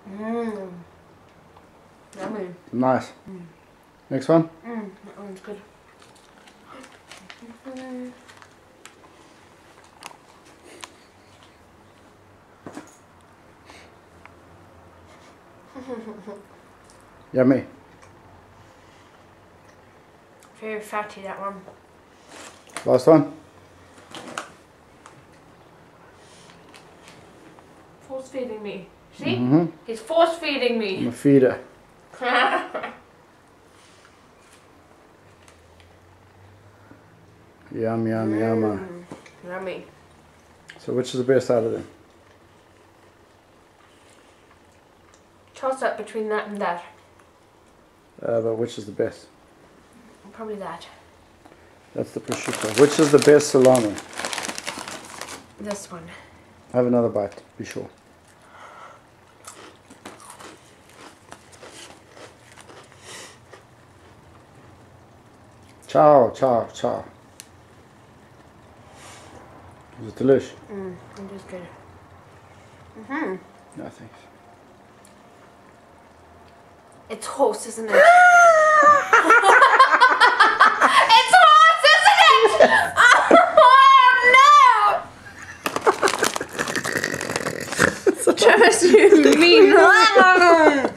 Mmm. Yummy. Nice. Next one. That one's good. Yummy. Very fatty, that one. Last one. Force feeding me. See? He's force feeding me. I'm a feeder. Yum, yum, yum. Yummy. So which is the best out of them? Toss up between that and that. But which is the best? Probably that. That's the prosciutto. Which is the best salami? This one. Have another bite, be sure. Ciao, ciao, ciao. Is it delish? It is good. No, thanks. It's horse, isn't it? It's horse, isn't it? Oh no! Travis, you mean.